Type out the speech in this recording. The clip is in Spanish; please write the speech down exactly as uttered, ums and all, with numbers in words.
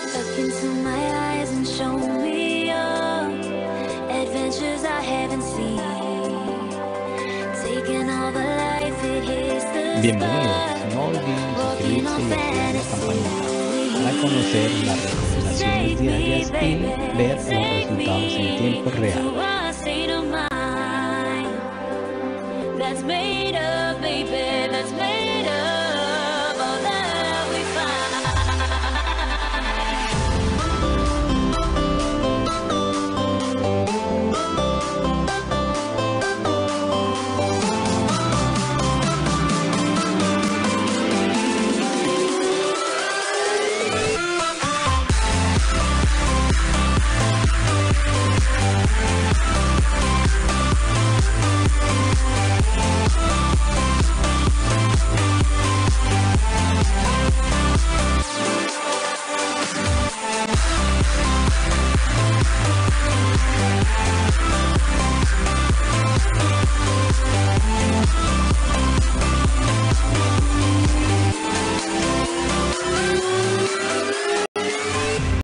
Look into my eyes and show me your adventures I haven't seen. Taking all the life it is the Bienvenidos, no olviden suscribirse y activar la campanita para conocer las recomendaciones diarias y ver los resultados en tiempo real. That's made up, baby, that's made